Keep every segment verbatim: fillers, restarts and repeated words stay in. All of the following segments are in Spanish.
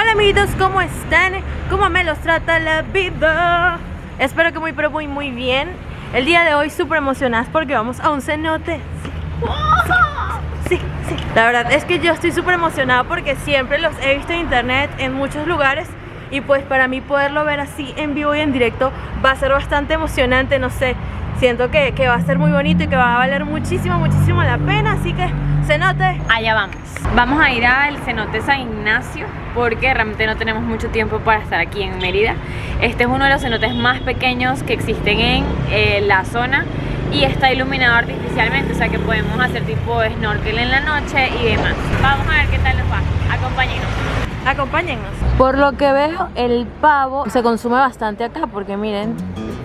Hola amiguitos, ¿cómo están? ¿Cómo me los trata la vida? Espero que muy pero muy muy bien. El día de hoy súper emocionadas porque vamos a un cenote. Sí, sí, sí. La verdad es que yo estoy súper emocionada porque siempre los he visto en internet en muchos lugares. Y pues para mí poderlo ver así en vivo y en directo va a ser bastante emocionante, no sé. Siento que, que va a ser muy bonito y que va a valer muchísimo, muchísimo la pena. Así que, cenote, allá vamos. Vamos a ir al cenote San Ignacio porque realmente no tenemos mucho tiempo para estar aquí en Mérida. Este es uno de los cenotes más pequeños que existen en eh, la zona y está iluminado artificialmente, o sea que podemos hacer tipo snorkel en la noche y demás. Vamos a ver qué tal nos va. Acompáñenos. Acompáñennos. Por lo que veo, el pavo se consume bastante acá porque miren.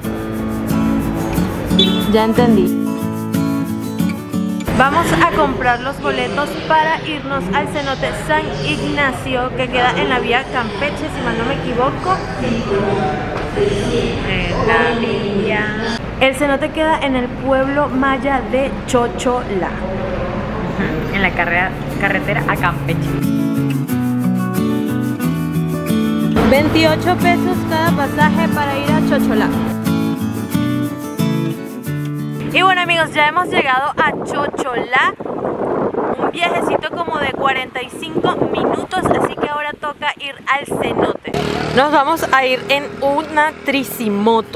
Ya entendí. Vamos a comprar los boletos para irnos al cenote San Ignacio, que queda en la vía Campeche, si mal no me equivoco. En la vía. El cenote queda en el pueblo maya de Chocholá. Uh-huh. En la carrera, carretera a Campeche. veintiocho pesos cada pasaje para ir a Chocholá. Y bueno amigos, ya hemos llegado a Chocholá. Un viajecito como de cuarenta y cinco minutos, así que ahora toca ir al cenote. Nos vamos a ir en una tricimoto.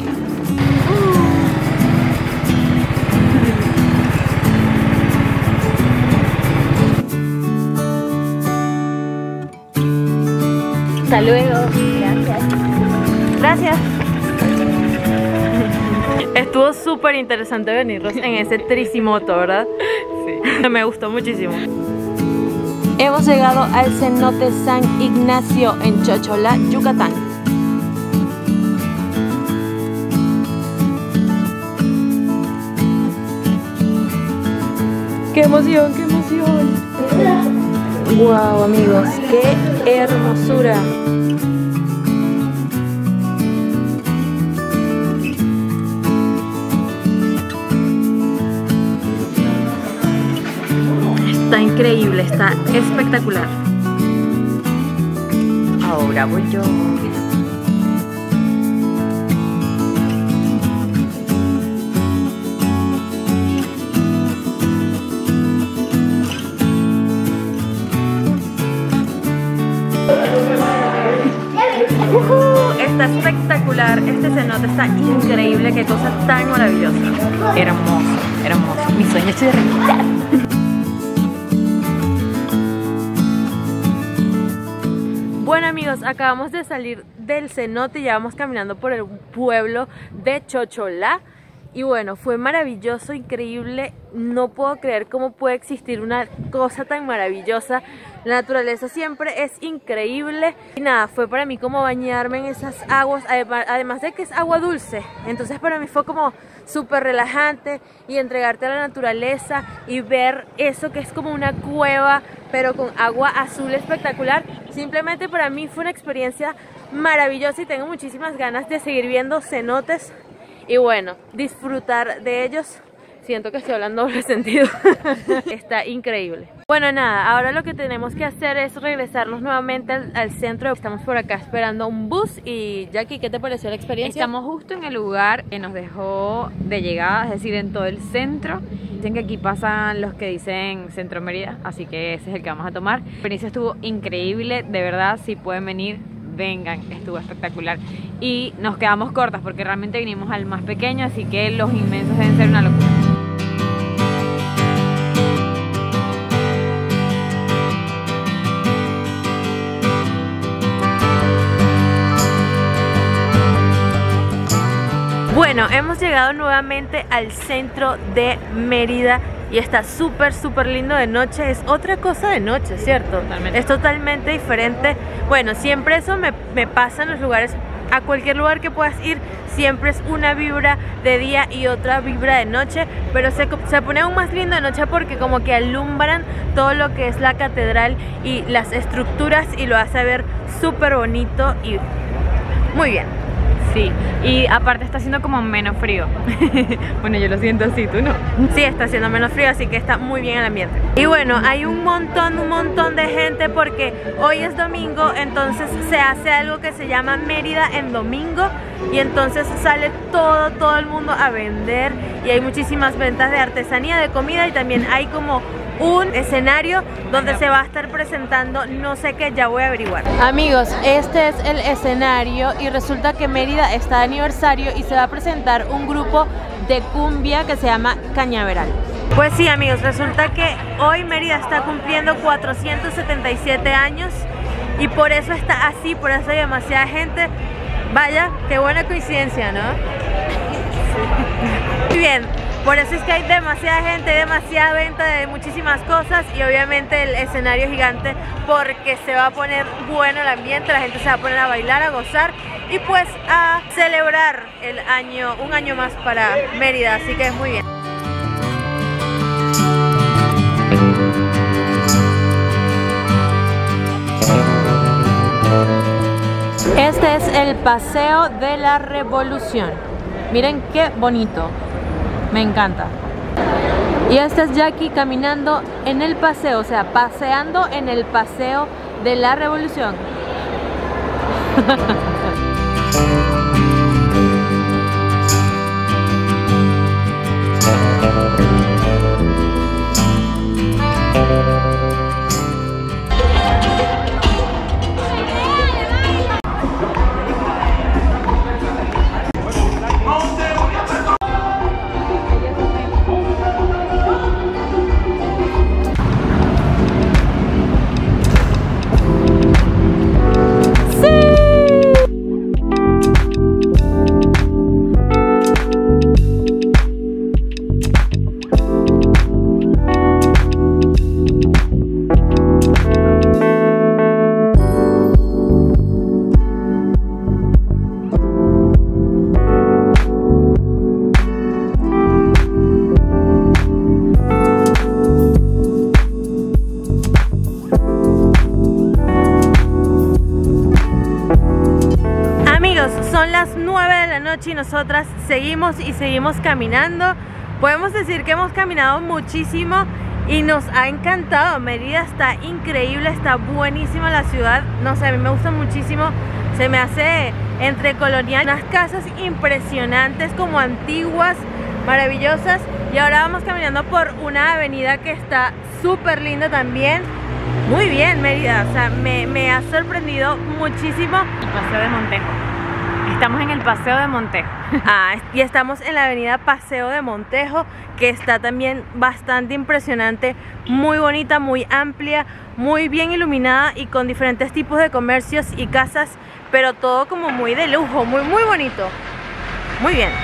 Hasta luego. Gracias. Gracias. Estuvo súper interesante venirnos en ese tricimoto, ¿verdad? Sí. Me gustó muchísimo. Hemos llegado al cenote San Ignacio en Chocholá, Yucatán. ¡Qué emoción, qué emoción! ¡Wow, amigos! ¡Qué hermosura! Está increíble, está espectacular. Ahora voy yo. Uh-huh, está espectacular, este cenote está increíble, qué cosa tan maravillosa. Hermoso, hermoso. Mi sueño es de realidad. Bueno amigos, acabamos de salir del cenote y ya vamos caminando por el pueblo de Chocholá. Y bueno, fue maravilloso, increíble. No puedo creer cómo puede existir una cosa tan maravillosa. La naturaleza siempre es increíble. Y nada, fue para mí como bañarme en esas aguas, además de que es agua dulce. Entonces para mí fue como súper relajante y entregarte a la naturaleza y ver eso que es como una cueva, pero con agua azul espectacular. Simplemente para mí fue una experiencia maravillosa y tengo muchísimas ganas de seguir viendo cenotes. Y bueno, disfrutar de ellos. Siento que estoy hablando doble sentido. Está increíble. Bueno, nada, ahora lo que tenemos que hacer es regresarnos nuevamente al, al centro. Estamos por acá esperando un bus. Y Jackie, ¿qué te pareció la experiencia? Estamos justo en el lugar que nos dejó de llegada, es decir, en todo el centro. Dicen que aquí pasan los que dicen Centro Mérida, así que ese es el que vamos a tomar. La experiencia estuvo increíble, de verdad, si pueden venir, vengan, estuvo espectacular. Y nos quedamos cortas porque realmente vinimos al más pequeño, así que los inmensos deben ser una locura. Bueno, hemos llegado nuevamente al centro de Mérida y está súper, súper lindo de noche. Es otra cosa de noche, ¿cierto? Totalmente. Es totalmente diferente. Bueno, siempre eso me, me pasa en los lugares. A cualquier lugar que puedas ir, siempre es una vibra de día y otra vibra de noche. Pero se, se pone aún más lindo de noche porque como que alumbran todo lo que es la catedral y las estructuras y lo hace ver súper bonito y muy bien. Sí, y aparte está haciendo como menos frío. Bueno, yo lo siento así, tú no. Sí, está haciendo menos frío, así que está muy bien el ambiente. Y bueno, hay un montón, un montón de gente porque hoy es domingo, entonces se hace algo que se llama Mérida en domingo. Y entonces sale todo, todo el mundo a vender y hay muchísimas ventas de artesanía, de comida y también hay como un escenario donde se va a estar presentando no sé qué, ya voy a averiguar. Amigos, este es el escenario y resulta que Mérida está de aniversario y se va a presentar un grupo de cumbia que se llama Cañaveral. Pues sí, amigos, resulta que hoy Mérida está cumpliendo cuatrocientos setenta y siete años y por eso está así, por eso hay demasiada gente. Vaya, qué buena coincidencia, ¿no? Muy bien, por eso es que hay demasiada gente, demasiada venta de muchísimas cosas y obviamente el escenario gigante porque se va a poner bueno el ambiente, la gente se va a poner a bailar, a gozar y pues a celebrar el año, un año más para Mérida, así que es muy bien. Este es el Paseo de la Revolución. Miren qué bonito. Me encanta. Y esta es Jackie caminando en el paseo, o sea, paseando en el Paseo de la Revolución. Son las nueve de la noche y nosotras seguimos y seguimos caminando. Podemos decir que hemos caminado muchísimo y nos ha encantado. Mérida está increíble, está buenísima la ciudad. No sé, a mí me gusta muchísimo. Se me hace entre colonial, unas casas impresionantes, como antiguas, maravillosas. Y ahora vamos caminando por una avenida que está súper linda también. Muy bien, Mérida, o sea, me, me ha sorprendido muchísimo. El Paseo de Montejo. Estamos en el Paseo de Montejo. Ah, y estamos en la avenida Paseo de Montejo, que está también bastante impresionante, muy bonita, muy amplia, muy bien iluminada y con diferentes tipos de comercios y casas, pero todo como muy de lujo, muy muy bonito. Muy bien.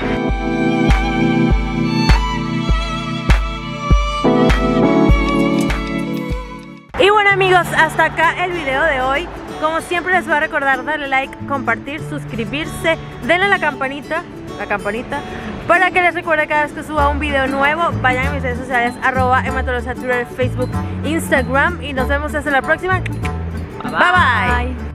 Y bueno, amigos, hasta acá el video de hoy. Como siempre les voy a recordar darle like, compartir, suscribirse, denle a la campanita, la campanita, para que les recuerde cada vez que suba un video nuevo. Vayan a mis redes sociales, arroba Emma Tolosa, Twitter, Facebook, Instagram y nos vemos hasta la próxima. Bye bye. Bye, bye.